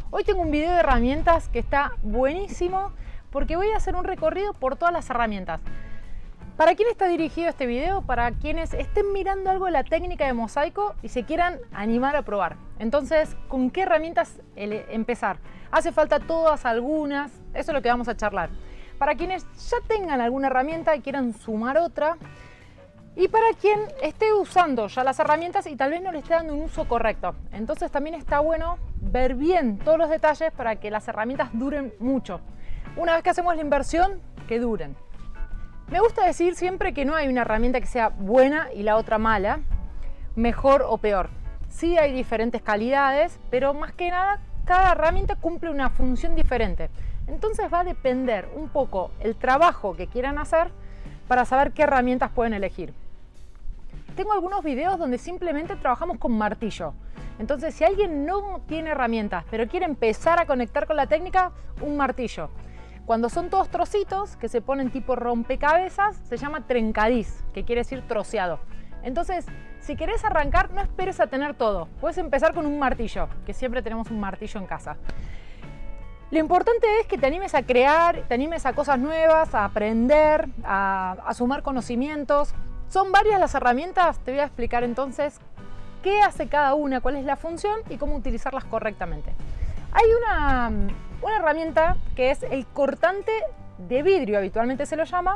Hoy tengo un video de herramientas que está buenísimo porque voy a hacer un recorrido por todas las herramientas. ¿Para quién está dirigido este video? Para quienes estén mirando algo de la técnica de mosaico y se quieran animar a probar. Entonces, ¿con qué herramientas empezar? ¿Hace falta todas, algunas? Eso es lo que vamos a charlar. Para quienes ya tengan alguna herramienta y quieran sumar otra, y para quien esté usando ya las herramientas y tal vez no le esté dando un uso correcto. Entonces también está bueno ver bien todos los detalles para que las herramientas duren mucho. Una vez que hacemos la inversión, que duren. Me gusta decir siempre que no hay una herramienta que sea buena y la otra mala, mejor o peor. Sí hay diferentes calidades, pero más que nada cada herramienta cumple una función diferente. Entonces va a depender un poco el trabajo que quieran hacer para saber qué herramientas pueden elegir. Tengo algunos videos donde simplemente trabajamos con martillo. Entonces, si alguien no tiene herramientas, pero quiere empezar a conectar con la técnica, un martillo. Cuando son todos trocitos, que se ponen tipo rompecabezas, se llama trencadís, que quiere decir troceado. Entonces, si querés arrancar, no esperes a tener todo. Puedes empezar con un martillo, que siempre tenemos un martillo en casa. Lo importante es que te animes a crear, te animes a cosas nuevas, a aprender, a sumar conocimientos. Son varias las herramientas, te voy a explicar entonces qué hace cada una, cuál es la función y cómo utilizarlas correctamente. Hay una herramienta que es el cortante de vidrio, habitualmente se lo llama,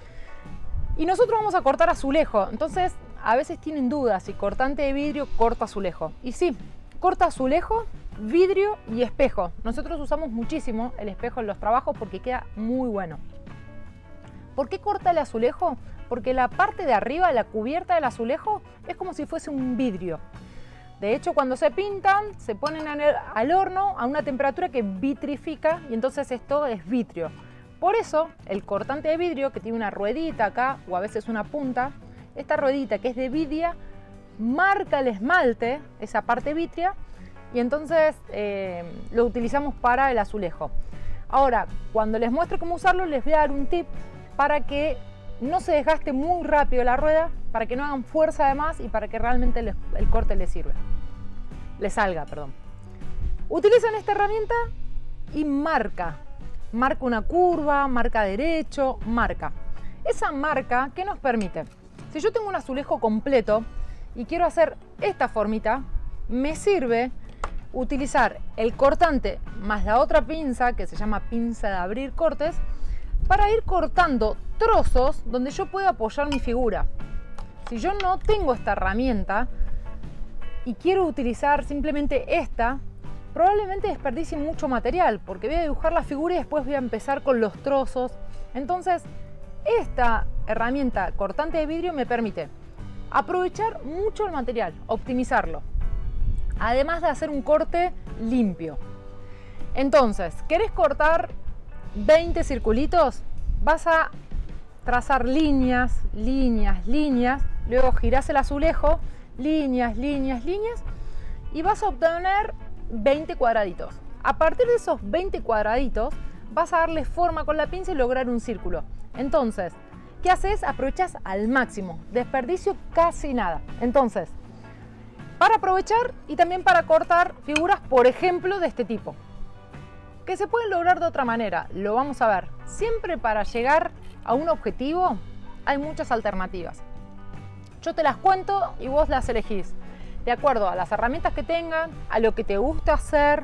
y nosotros vamos a cortar azulejo. Entonces a veces tienen dudas si cortante de vidrio corta azulejo. Y sí, corta azulejo, vidrio y espejo. Nosotros usamos muchísimo el espejo en los trabajos porque queda muy bueno. ¿Por qué corta el azulejo? Porque la parte de arriba, la cubierta del azulejo, es como si fuese un vidrio. De hecho, cuando se pintan, se ponen al horno a una temperatura que vitrifica y entonces esto es vitrio. Por eso, el cortante de vidrio, que tiene una ruedita acá o a veces una punta, esta ruedita que es de vidia, marca el esmalte, esa parte vitria, y entonces lo utilizamos para el azulejo. Ahora, cuando les muestre cómo usarlo, les voy a dar un tip para que no se desgaste muy rápido la rueda, para que no hagan fuerza de más y para que realmente el corte les salga. Utilizan esta herramienta y marca una curva, marca derecho, marca. Esa marca, ¿qué nos permite? Si yo tengo un azulejo completo y quiero hacer esta formita, me sirve utilizar el cortante más la otra pinza, que se llama pinza de abrir cortes, para ir cortando trozos donde yo pueda apoyar mi figura. Si yo no tengo esta herramienta y quiero utilizar simplemente esta, probablemente desperdicie mucho material porque voy a dibujar la figura y después voy a empezar con los trozos. Entonces, esta herramienta cortante de vidrio me permite aprovechar mucho el material, optimizarlo, además de hacer un corte limpio. Entonces, ¿querés cortar 20 circulitos? Vas a trazar líneas, líneas, líneas, luego girás el azulejo, líneas, líneas, líneas, y vas a obtener 20 cuadraditos. A partir de esos 20 cuadraditos, vas a darle forma con la pinza y lograr un círculo. Entonces, ¿qué haces? Aprovechas al máximo, desperdicio casi nada. Entonces, para aprovechar y también para cortar figuras, por ejemplo, de este tipo, que se pueden lograr de otra manera, lo vamos a ver. Siempre para llegar a un objetivo hay muchas alternativas. Yo te las cuento y vos las elegís de acuerdo a las herramientas que tengan, a lo que te gusta hacer,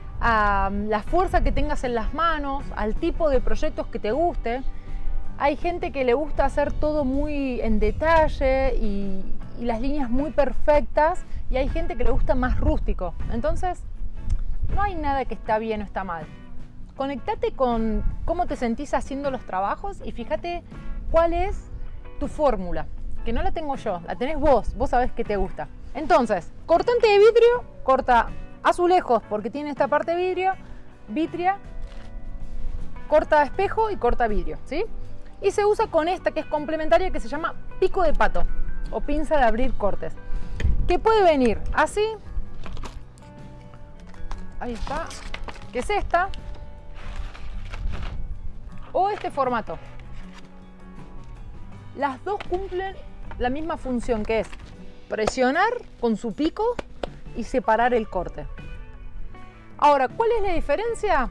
a la fuerza que tengas en las manos, al tipo de proyectos que te guste. Hay gente que le gusta hacer todo muy en detalle y las líneas muy perfectas, y hay gente que le gusta más rústico. Entonces, no hay nada que está bien o está mal. Conectate con cómo te sentís haciendo los trabajos y fíjate cuál es tu fórmula, que no la tengo yo, la tenés vos sabés que te gusta. Entonces, cortante de vidrio, corta azulejos porque tiene esta parte vitria, corta espejo y corta vidrio, ¿sí? Y se usa con esta que es complementaria, que se llama pico de pato o pinza de abrir cortes, que puede venir así, ahí está, que es esta, o este formato. Las dos cumplen la misma función, que es presionar con su pico y separar el corte. Ahora, ¿cuál es la diferencia?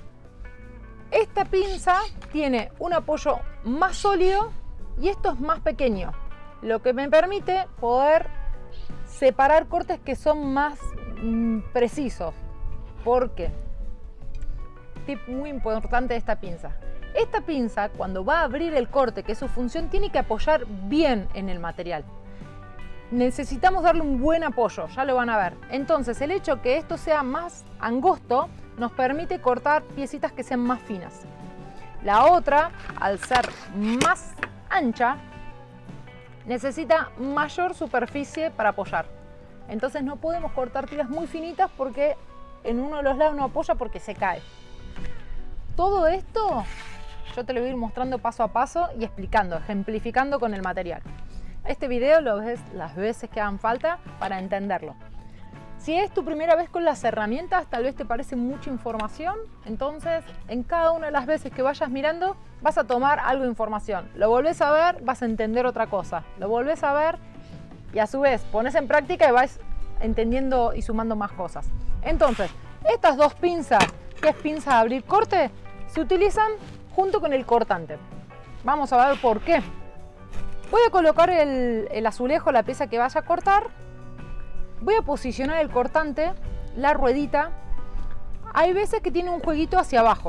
Esta pinza tiene un apoyo más sólido y esto es más pequeño, lo que me permite poder separar cortes que son más precisos. ¿Por qué? Tip muy importante de esta pinza. Esta pinza, cuando va a abrir el corte, que es su función, tiene que apoyar bien en el material. Necesitamos darle un buen apoyo, ya lo van a ver. Entonces, el hecho que esto sea más angosto nos permite cortar piecitas que sean más finas. La otra, al ser más ancha, necesita mayor superficie para apoyar. Entonces no podemos cortar tiras muy finitas porque en uno de los lados no apoya porque se cae. Todo esto yo te lo voy a ir mostrando paso a paso y explicando, ejemplificando con el material. Este video lo ves las veces que hagan falta para entenderlo. Si es tu primera vez con las herramientas, tal vez te parece mucha información, entonces en cada una de las veces que vayas mirando vas a tomar algo de información. Lo volvés a ver, vas a entender otra cosa. Lo volvés a ver y a su vez pones en práctica y vas entendiendo y sumando más cosas. Entonces, estas dos pinzas, que es pinza de abrir corte, se utilizan junto con el cortante. Vamos a ver por qué. Voy a colocar el azulejo, la pieza que vaya a cortar. Voy a posicionar el cortante, la ruedita. Hay veces que tiene un jueguito hacia abajo.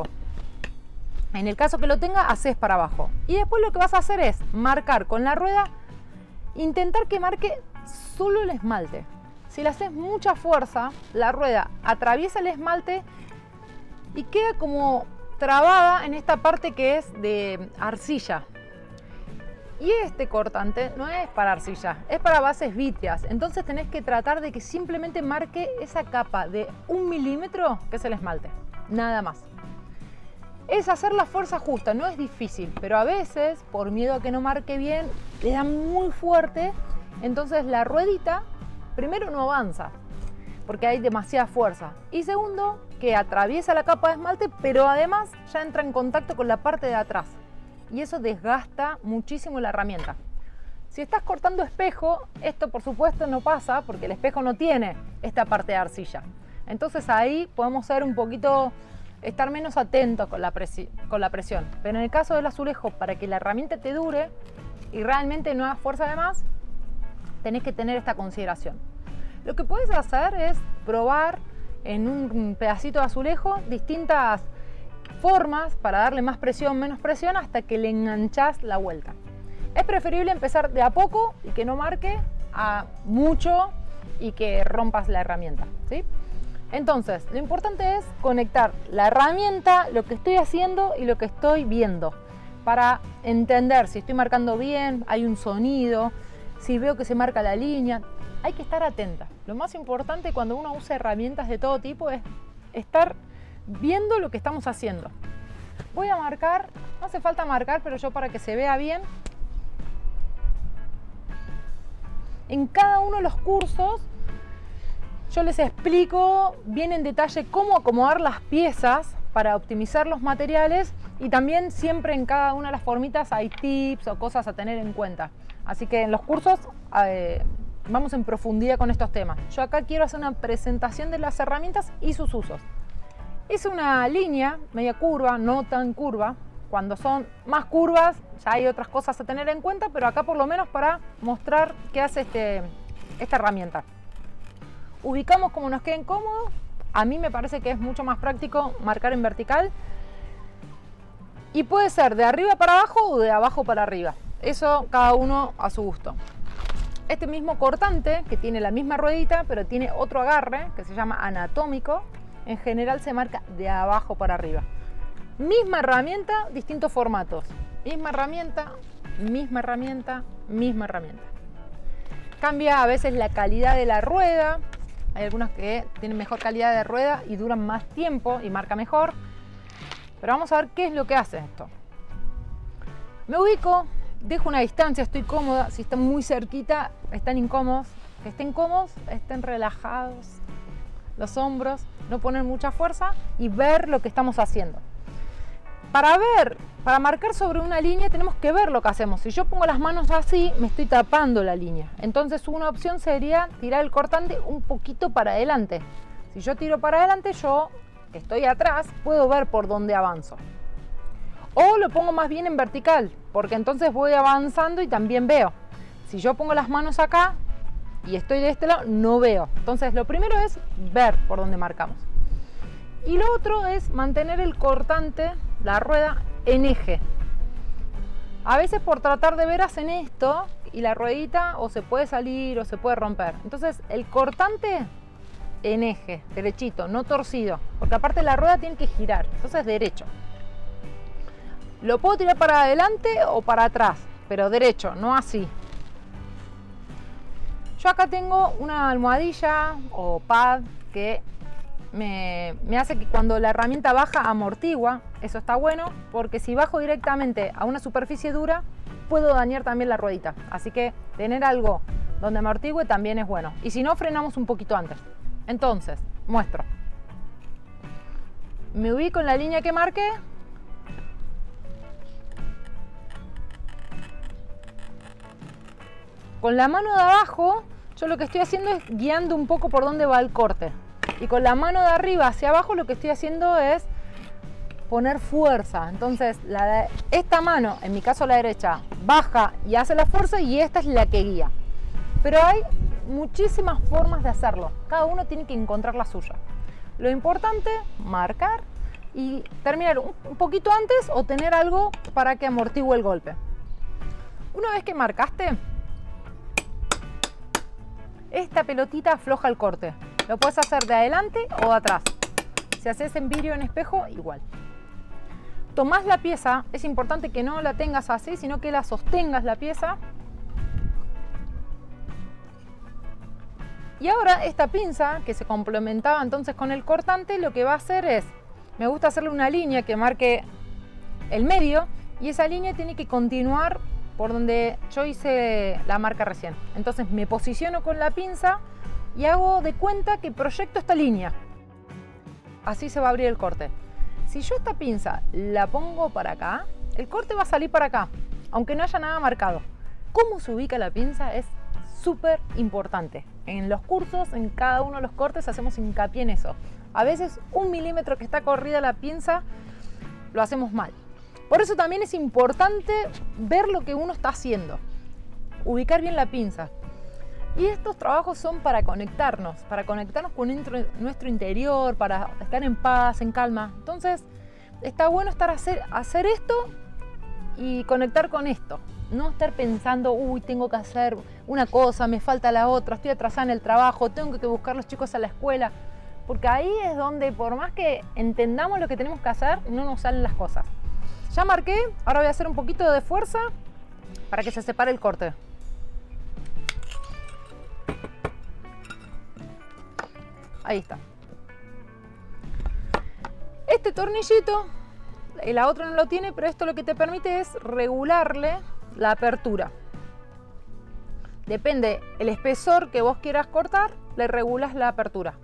En el caso que lo tenga, haces para abajo. Y después lo que vas a hacer es marcar con la rueda, intentar que marque solo el esmalte. Si le haces mucha fuerza, la rueda atraviesa el esmalte y queda como trabada en esta parte que es de arcilla. Y este cortante no es para arcilla, es para bases vítreas. Entonces tenés que tratar de que simplemente marque esa capa de 1 milímetro que es el esmalte, nada más. Es hacer la fuerza justa, no es difícil, pero a veces, por miedo a que no marque bien, le da muy fuerte. Entonces la ruedita, primero no avanza, porque hay demasiada fuerza. Y segundo, que atraviesa la capa de esmalte, pero además ya entra en contacto con la parte de atrás. Y eso desgasta muchísimo la herramienta. Si estás cortando espejo, esto por supuesto no pasa, porque el espejo no tiene esta parte de arcilla. Entonces ahí podemos ser un poquito, estar menos atentos con la presión. Pero en el caso del azulejo, para que la herramienta te dure y realmente no hagas fuerza de más, tenés que tener esta consideración. Lo que puedes hacer es probar en un pedacito de azulejo distintas formas para darle más presión, menos presión, hasta que le enganchás la vuelta. Es preferible empezar de a poco y que no marque a mucho y que rompas la herramienta, ¿sí? Entonces, lo importante es conectar la herramienta, lo que estoy haciendo y lo que estoy viendo, para entender si estoy marcando bien, hay un sonido, si veo que se marca la línea. Hay que estar atenta. Lo más importante cuando uno usa herramientas de todo tipo es estar viendo lo que estamos haciendo. Voy a marcar, no hace falta marcar, pero yo para que se vea bien. En cada uno de los cursos yo les explico bien en detalle cómo acomodar las piezas para optimizar los materiales, y también siempre en cada una de las formitas hay tips o cosas a tener en cuenta. Así que en los cursos vamos en profundidad con estos temas. Yo acá quiero hacer una presentación de las herramientas y sus usos. Es una línea media curva, no tan curva. Cuando son más curvas ya hay otras cosas a tener en cuenta, pero acá por lo menos para mostrar qué hace esta herramienta. Ubicamos como nos queden cómodos. A mí me parece que es mucho más práctico marcar en vertical. Y puede ser de arriba para abajo o de abajo para arriba. Eso cada uno a su gusto. Este mismo cortante, que tiene la misma ruedita, pero tiene otro agarre, que se llama anatómico, en general se marca de abajo para arriba. Misma herramienta, distintos formatos. Misma herramienta, misma herramienta, misma herramienta. Cambia a veces la calidad de la rueda. Hay algunas que tienen mejor calidad de rueda y duran más tiempo y marca mejor. Pero vamos a ver qué es lo que hace esto. Me ubico, dejo una distancia, estoy cómoda. Si están muy cerquita, están incómodos. Que estén cómodos, estén relajados. Los hombros, no poner mucha fuerza y ver lo que estamos haciendo. Para marcar sobre una línea tenemos que ver lo que hacemos. Si yo pongo las manos así, me estoy tapando la línea. Entonces una opción sería tirar el cortante un poquito para adelante. Si yo tiro para adelante, yo que estoy atrás puedo ver por dónde avanzo. O lo pongo más bien en vertical, porque entonces voy avanzando y también veo. Si yo pongo las manos acá y estoy de este lado, no veo. Entonces lo primero es ver por dónde marcamos. Y lo otro es mantener el cortante, la rueda, en eje. A veces por tratar de ver hacen esto y la ruedita o se puede salir o se puede romper. Entonces el cortante en eje, derechito, no torcido, porque aparte la rueda tiene que girar, entonces derecho. Lo puedo tirar para adelante o para atrás, pero derecho, no así. Yo acá tengo una almohadilla o pad que me hace que cuando la herramienta baja amortigua. Eso está bueno porque si bajo directamente a una superficie dura puedo dañar también la ruedita. Así que tener algo donde amortigue también es bueno. Y si no, frenamos un poquito antes. Entonces, muestro. Me ubico en la línea que marqué. Con la mano de abajo, yo lo que estoy haciendo es guiando un poco por dónde va el corte. Y con la mano de arriba hacia abajo lo que estoy haciendo es poner fuerza. Entonces esta mano, en mi caso la derecha, baja y hace la fuerza y esta es la que guía. Pero hay muchísimas formas de hacerlo. Cada uno tiene que encontrar la suya. Lo importante, marcar y terminar un poquito antes o tener algo para que amortigue el golpe. Una vez que marcaste, esta pelotita afloja el corte. Lo puedes hacer de adelante o de atrás. Si haces en vidrio o en espejo, igual. Tomás la pieza, es importante que no la tengas así, sino que la sostengas la pieza. Y ahora esta pinza, que se complementaba entonces con el cortante, lo que va a hacer es, me gusta hacerle una línea que marque el medio, y esa línea tiene que continuar por donde yo hice la marca recién. Entonces me posiciono con la pinza y hago de cuenta que proyecto esta línea. Así se va a abrir el corte. Si yo esta pinza la pongo para acá, el corte va a salir para acá, aunque no haya nada marcado. Cómo se ubica la pinza es súper importante. En los cursos, en cada uno de los cortes, hacemos hincapié en eso. A veces 1 milímetro que está corrida la pinza, lo hacemos mal. Por eso también es importante ver lo que uno está haciendo. Ubicar bien la pinza. Y estos trabajos son para conectarnos con nuestro interior, para estar en paz, en calma. Entonces, está bueno hacer esto y conectar con esto. No estar pensando, uy, tengo que hacer una cosa, me falta la otra, estoy atrasada en el trabajo, tengo que buscar a los chicos a la escuela. Porque ahí es donde, por más que entendamos lo que tenemos que hacer, no nos salen las cosas. Ya marqué, ahora voy a hacer un poquito de fuerza para que se separe el corte. Ahí está. Este tornillito, la otra no lo tiene, pero esto lo que te permite es regularle la apertura. Depende el espesor que vos quieras cortar, le regulas la apertura.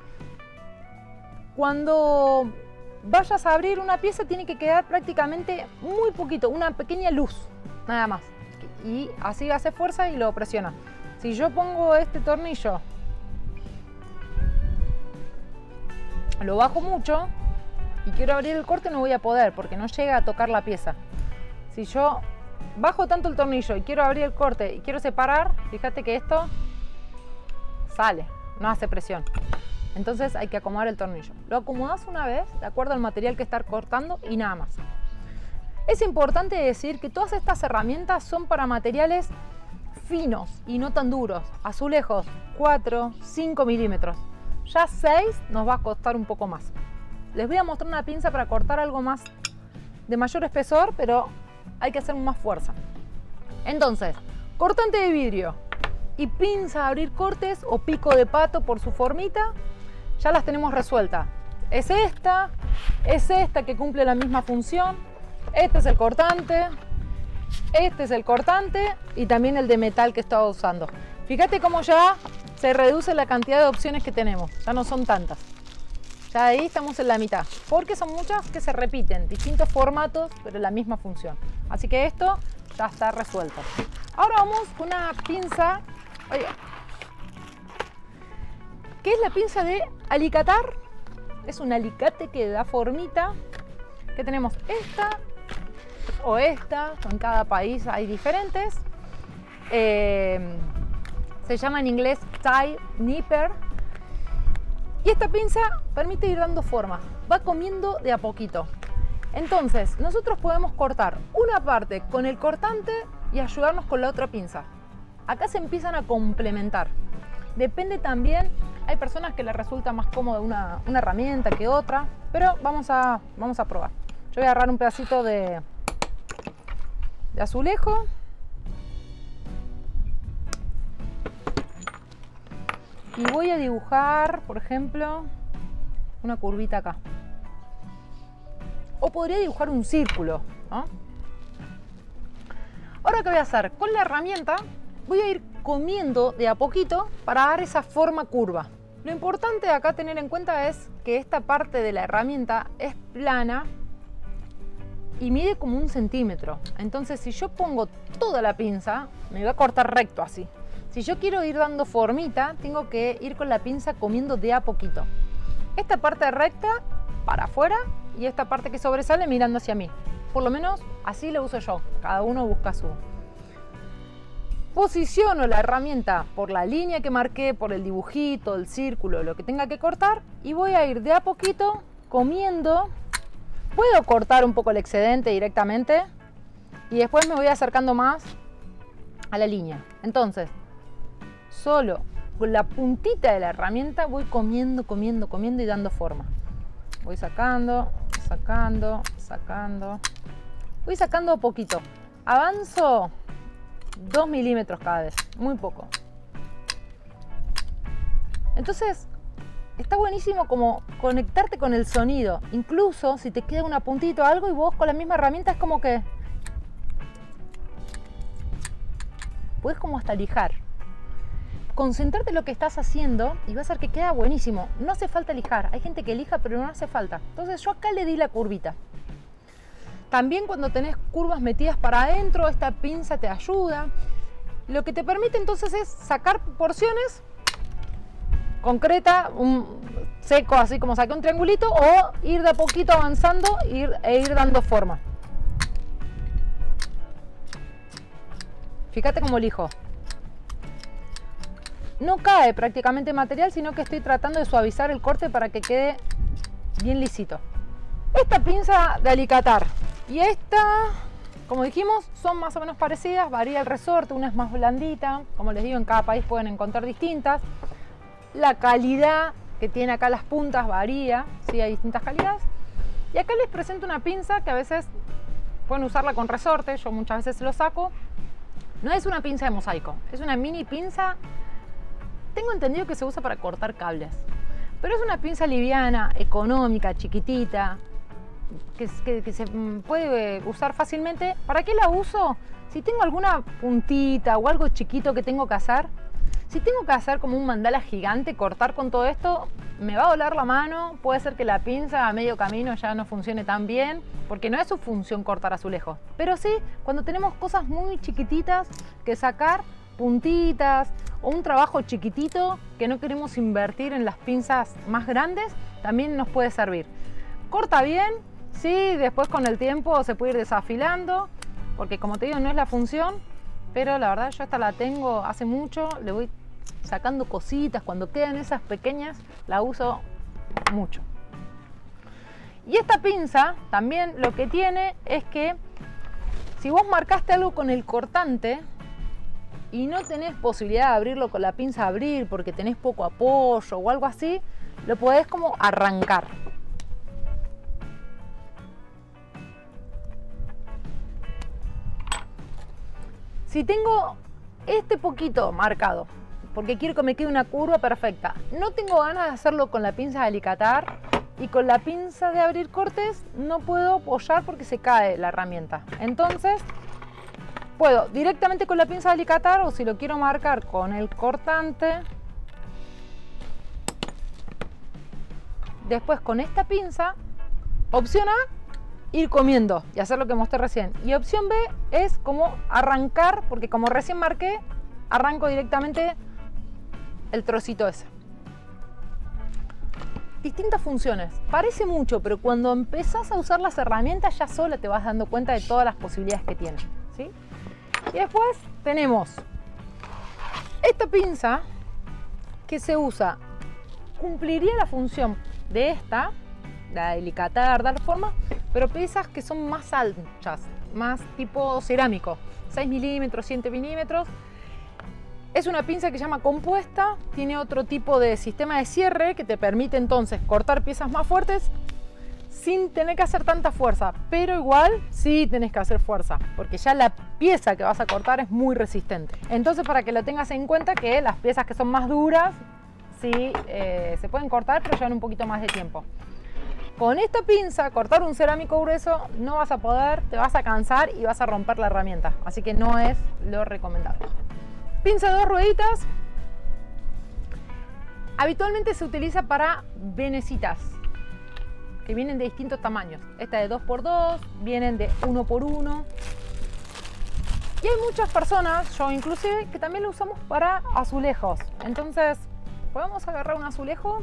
Cuando vayas a abrir una pieza tiene que quedar prácticamente muy poquito, una pequeña luz, nada más. Y así hace fuerza y lo presiona. Si yo pongo este tornillo, lo bajo mucho y quiero abrir el corte, no voy a poder porque no llega a tocar la pieza. Si yo bajo tanto el tornillo y quiero abrir el corte y quiero separar, fíjate que esto sale, no hace presión. Entonces hay que acomodar el tornillo. Lo acomodas una vez de acuerdo al material que estás cortando y nada más. Es importante decir que todas estas herramientas son para materiales finos y no tan duros. Azulejos 4, 5 milímetros. Ya 6 nos va a costar un poco más. Les voy a mostrar una pinza para cortar algo más de mayor espesor, pero hay que hacer más fuerza. Entonces, cortante de vidrio y pinza a abrir cortes o pico de pato por su formita, ya las tenemos resueltas. Es esta que cumple la misma función. Este es el cortante y también el de metal que estaba usando. Fíjate cómo ya se reduce la cantidad de opciones que tenemos, ya no son tantas. Ya ahí estamos en la mitad, porque son muchas que se repiten, distintos formatos, pero la misma función. Así que esto ya está resuelto. Ahora vamos con una pinza, oye, que es la pinza de alicatar es un alicate que da formita, que tenemos esta o esta, en cada país hay diferentes. Se llama en inglés tie nipper. Y esta pinza permite ir dando forma, va comiendo de a poquito. Entonces, nosotros podemos cortar una parte con el cortante y ayudarnos con la otra pinza. Acá se empiezan a complementar. Depende también, hay personas que les resulta más cómoda una herramienta que otra, pero vamos a probar. Yo voy a agarrar un pedacito de azulejo. Y voy a dibujar, por ejemplo, una curvita acá. O podría dibujar un círculo, ¿no? Ahora, ¿qué voy a hacer? Con la herramienta voy a ir comiendo de a poquito para dar esa forma curva. Lo importante acá tener en cuenta es que esta parte de la herramienta es plana y mide como 1 centímetro. Entonces, si yo pongo toda la pinza, me va a cortar recto así. Si yo quiero ir dando formita, tengo que ir con la pinza comiendo de a poquito. Esta parte recta para afuera y esta parte que sobresale mirando hacia mí. Por lo menos así lo uso yo. Cada uno busca su. Posiciono la herramienta por la línea que marqué, por el dibujito, el círculo, lo que tenga que cortar, y voy a ir de a poquito comiendo. Puedo cortar un poco el excedente directamente y después me voy acercando más a la línea. Entonces, solo con la puntita de la herramienta voy comiendo y dando forma. Voy sacando. Voy sacando a poquito. Avanzo 2 milímetros cada vez, muy poco. Entonces, está buenísimo como conectarte con el sonido. Incluso si te queda una puntita o algo y vos con la misma herramienta es como que puedes como hasta lijar. Concentrarte en lo que estás haciendo y va a ser que queda buenísimo. No hace falta lijar. Hay gente que lija, pero no hace falta. Entonces yo acá le di la curvita. También cuando tenés curvas metidas para adentro, esta pinza te ayuda. Lo que te permite entonces es sacar porciones concreta, seco, así como saqué un triangulito, o ir de a poquito avanzando e ir dando forma. Fíjate cómo lijo. No cae prácticamente material, sino que estoy tratando de suavizar el corte para que quede bien lisito. Esta pinza de alicatar y esta, como dijimos, son más o menos parecidas, varía el resorte, una es más blandita, como les digo, en cada país pueden encontrar distintas. La calidad que tiene acá las puntas varía, sí, hay distintas calidades. Y acá les presento una pinza que a veces pueden usarla con resorte, yo muchas veces lo saco. No es una pinza de mosaico, es una mini pinza. Tengo entendido que se usa para cortar cables, pero es una pinza liviana, económica, chiquitita, que se puede usar fácilmente. ¿Para qué la uso? Si tengo alguna puntita o algo chiquito que tengo que hacer, si tengo que hacer como un mandala gigante, cortar con todo esto, me va a doler la mano, puede ser que la pinza a medio camino ya no funcione tan bien, porque no es su función cortar azulejos. Pero sí, cuando tenemos cosas muy chiquititas que sacar, puntitas o un trabajo chiquitito que no queremos invertir en las pinzas más grandes, también nos puede servir. Corta bien, sí, después con el tiempo se puede ir desafilando, porque como te digo, no es la función, pero la verdad yo esta la tengo hace mucho, le voy sacando cositas, cuando quedan esas pequeñas la uso mucho. Y esta pinza también lo que tiene es que si vos marcaste algo con el cortante y no tenés posibilidad de abrirlo con la pinza, abrir porque tenés poco apoyo o algo así, lo podés como arrancar. Si tengo este poquito marcado, porque quiero que me quede una curva perfecta, no tengo ganas de hacerlo con la pinza de alicatar y con la pinza de abrir cortes, no puedo apoyar porque se cae la herramienta. Entonces, puedo directamente con la pinza de alicatar, o si lo quiero marcar con el cortante, después con esta pinza, opción A, ir comiendo y hacer lo que mostré recién. Y opción B es como arrancar, porque como recién marqué, arranco directamente el trocito ese. distintas funciones. Parece mucho, pero cuando empezás a usar las herramientas ya sola te vas dando cuenta de todas las posibilidades que tiene, ¿sí? Y después tenemos esta pinza que se usa, cumpliría la función de esta, la delicatar, dar forma, pero piezas que son más anchas, más tipo cerámico, 6 milímetros, 7 milímetros. Es una pinza que se llama compuesta, tiene otro tipo de sistema de cierre que te permite entonces cortar piezas más fuertes sin tener que hacer tanta fuerza, pero igual sí tenés que hacer fuerza, porque ya la pieza que vas a cortar es muy resistente. Entonces, para que lo tengas en cuenta, que las piezas que son más duras sí se pueden cortar, pero llevan un poquito más de tiempo. Con esta pinza, cortar un cerámico grueso no vas a poder, te vas a cansar y vas a romper la herramienta, así que no es lo recomendable. Pinza de 2 rueditas, habitualmente se utiliza para venecitas, que vienen de distintos tamaños. Esta de 2x2, vienen de 1x1. Y hay muchas personas, yo inclusive, que también lo usamos para azulejos. Entonces, podemos agarrar un azulejo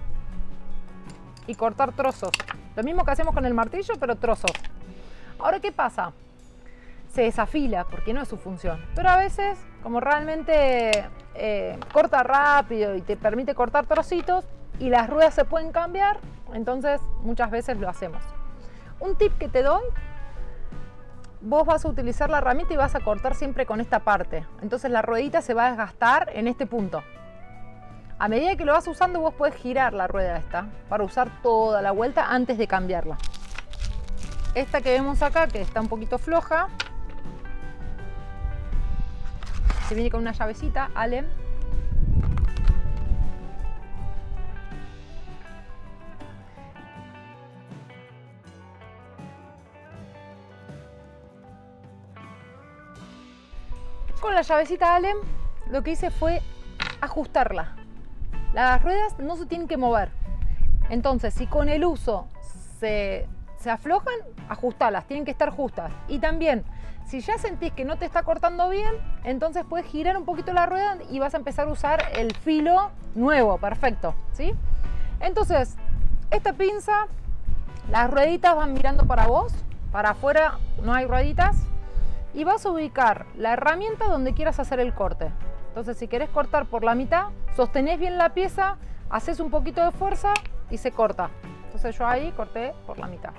y cortar trozos. Lo mismo que hacemos con el martillo, pero trozos. Ahora, ¿qué pasa? Se desafila porque no es su función. Pero a veces, como realmente corta rápido y te permite cortar trocitos y las ruedas se pueden cambiar, entonces muchas veces lo hacemos. Un tip que te doy: vos vas a utilizar la herramienta y vas a cortar siempre con esta parte. Entonces la ruedita se va a desgastar en este punto. A medida que lo vas usando, vos podés girar la rueda esta para usar toda la vuelta antes de cambiarla. Esta que vemos acá, que está un poquito floja, se viene con una llavecita, Allen. Con la llavecita Allen lo que hice fue ajustarla. Las ruedas no se tienen que mover. Entonces, si con el uso se aflojan, ajustalas, tienen que estar justas. Y también, si ya sentís que no te está cortando bien, entonces puedes girar un poquito la rueda y vas a empezar a usar el filo nuevo, perfecto, ¿sí? Entonces, esta pinza, las rueditas van mirando para vos, para afuera no hay rueditas, y vas a ubicar la herramienta donde quieras hacer el corte. Entonces, si querés cortar por la mitad, sostenés bien la pieza, haces un poquito de fuerza y se corta. Entonces yo ahí corté por la mitad.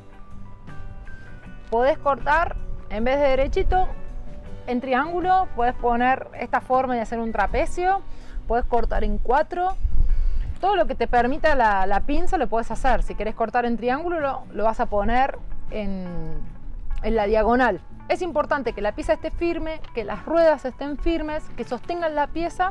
Podés cortar, en vez de derechito, en triángulo. Podés poner esta forma y hacer un trapecio. Podés cortar en 4. Todo lo que te permita la pinza lo podés hacer. Si querés cortar en triángulo, lo vas a poner en la diagonal. Es importante que la pieza esté firme, que las ruedas estén firmes, que sostengan la pieza.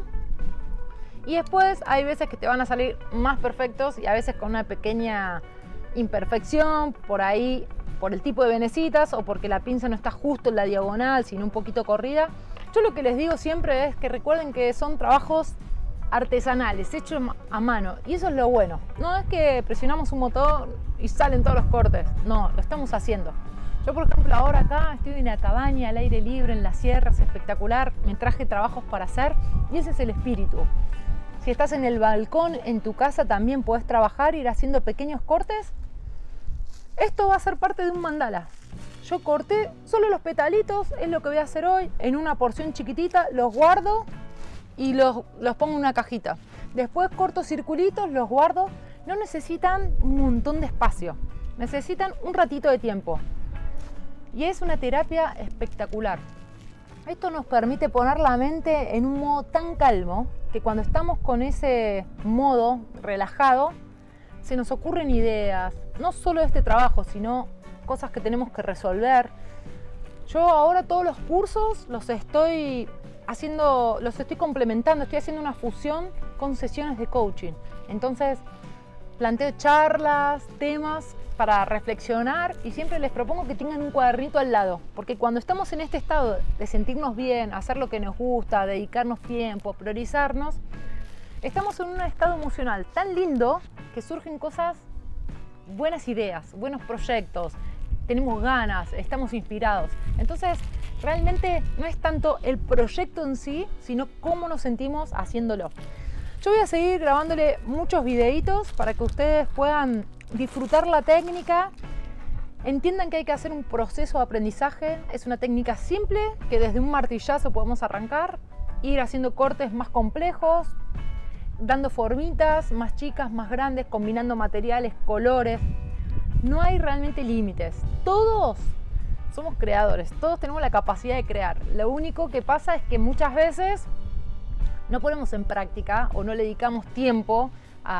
Y después hay veces que te van a salir más perfectos y a veces con una pequeña imperfección por ahí, por el tipo de venecitas o porque la pinza no está justo en la diagonal, sino un poquito corrida. Yo lo que les digo siempre es que recuerden que son trabajos artesanales, hechos a mano, y eso es lo bueno. No es que presionamos un motor y salen todos los cortes, no, lo estamos haciendo. Yo, por ejemplo, ahora acá estoy en una cabaña al aire libre, en las sierras, espectacular, me traje trabajos para hacer y ese es el espíritu. Si estás en el balcón, en tu casa, también podés trabajar, ir haciendo pequeños cortes. Esto va a ser parte de un mandala. Yo corté solo los petalitos, es lo que voy a hacer hoy, en una porción chiquitita, los guardo y los pongo en una cajita. Después corto circulitos, los guardo. No necesitan un montón de espacio, necesitan un ratito de tiempo. Y es una terapia espectacular. Esto nos permite poner la mente en un modo tan calmo que cuando estamos con ese modo relajado, se nos ocurren ideas, no solo de este trabajo, sino cosas que tenemos que resolver. Yo ahora todos los cursos los estoy haciendo, los estoy complementando, estoy haciendo una fusión con sesiones de coaching. Entonces planteo charlas, temas para reflexionar y siempre les propongo que tengan un cuadernito al lado, porque cuando estamos en este estado de sentirnos bien, hacer lo que nos gusta, dedicarnos tiempo, priorizarnos, estamos en un estado emocional tan lindo que surgen cosas, buenas ideas, buenos proyectos, tenemos ganas, estamos inspirados. Entonces, realmente no es tanto el proyecto en sí, sino cómo nos sentimos haciéndolo. Yo voy a seguir grabándole muchos videitos para que ustedes puedan disfrutar la técnica, entiendan que hay que hacer un proceso de aprendizaje. Es una técnica simple que desde un martillazo podemos arrancar, ir haciendo cortes más complejos, dando formitas más chicas, más grandes, combinando materiales, colores. No hay realmente límites. Todos somos creadores, todos tenemos la capacidad de crear. Lo único que pasa es que muchas veces no ponemos en práctica o no le dedicamos tiempo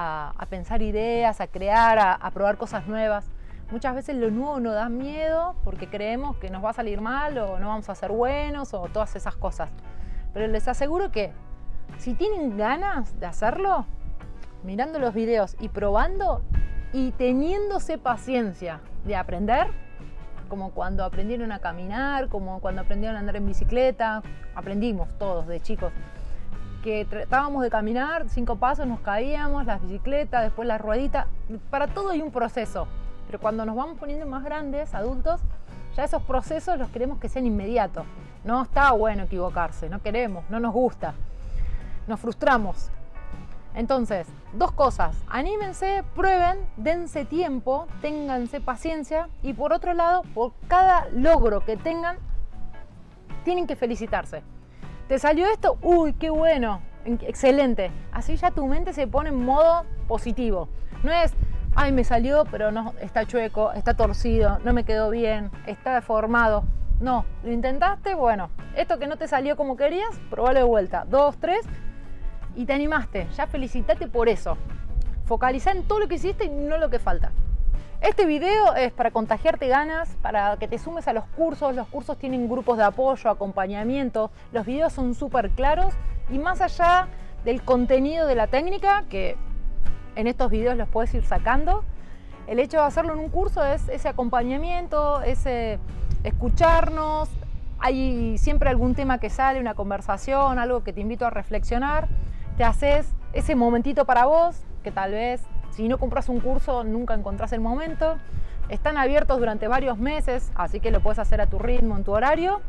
a pensar ideas, a crear, a probar cosas nuevas. Muchas veces lo nuevo nos da miedo porque creemos que nos va a salir mal o no vamos a ser buenos o todas esas cosas. Pero les aseguro que si tienen ganas de hacerlo, mirando los videos y probando y teniéndose paciencia de aprender, como cuando aprendieron a caminar, como cuando aprendieron a andar en bicicleta, aprendimos todos de chicos, que tratábamos de caminar 5 pasos, nos caíamos, las bicicletas, después la ruedita, para todo hay un proceso, pero cuando nos vamos poniendo más grandes, adultos, ya esos procesos los queremos que sean inmediatos. No está bueno equivocarse, no queremos, no nos gusta, nos frustramos. Entonces, 2 cosas, anímense, prueben, dense tiempo, ténganse paciencia y por otro lado, por cada logro que tengan, tienen que felicitarse. ¿Te salió esto? ¡Uy, qué bueno! Excelente. Así ya tu mente se pone en modo positivo. No es, ay, me salió, pero no, está chueco, está torcido, no me quedó bien, está deformado. No, lo intentaste, bueno, esto que no te salió como querías, probalo de vuelta, 2, 3 y te animaste, ya felicitate por eso. Focaliza en todo lo que hiciste y no lo que falta. Este video es para contagiarte ganas, para que te sumes a los cursos tienen grupos de apoyo, acompañamiento, los videos son súper claros y más allá del contenido de la técnica, que en estos videos los puedes ir sacando, el hecho de hacerlo en un curso es ese acompañamiento, ese escucharnos, hay siempre algún tema que sale, una conversación, algo que te invito a reflexionar, te haces ese momentito para vos, que tal vez si no compras un curso nunca encontrás el momento. Están abiertos durante varios meses, así que lo puedes hacer a tu ritmo, en tu horario,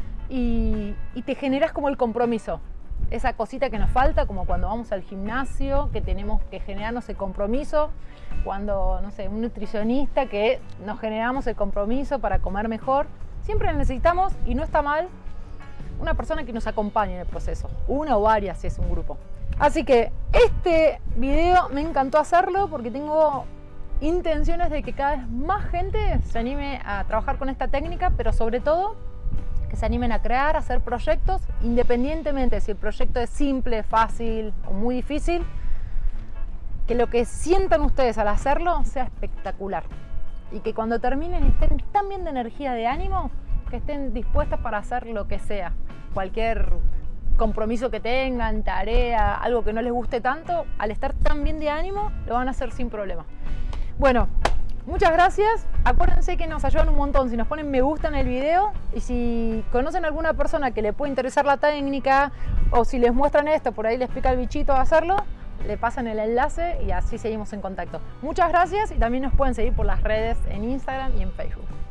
y te generas como el compromiso. Esa cosita que nos falta, como cuando vamos al gimnasio, que tenemos que generarnos el compromiso, cuando, no sé, un nutricionista, que nos generamos el compromiso para comer mejor. Siempre necesitamos, y no está mal, una persona que nos acompañe en el proceso, una o varias si es un grupo. Así que este video me encantó hacerlo porque tengo intenciones de que cada vez más gente se anime a trabajar con esta técnica, pero sobre todo que se animen a crear, a hacer proyectos, independientemente si el proyecto es simple, fácil o muy difícil, que lo que sientan ustedes al hacerlo sea espectacular y que cuando terminen estén tan bien de energía, de ánimo, que estén dispuestas para hacer lo que sea, cualquier compromiso que tengan, tarea, algo que no les guste tanto, al estar tan bien de ánimo, lo van a hacer sin problema. Bueno, muchas gracias. Acuérdense que nos ayudan un montón si nos ponen me gusta en el video y si conocen a alguna persona que le puede interesar la técnica o si les muestran esto, por ahí les pica el bichito a hacerlo, le pasan el enlace y así seguimos en contacto. Muchas gracias y también nos pueden seguir por las redes en Instagram y en Facebook.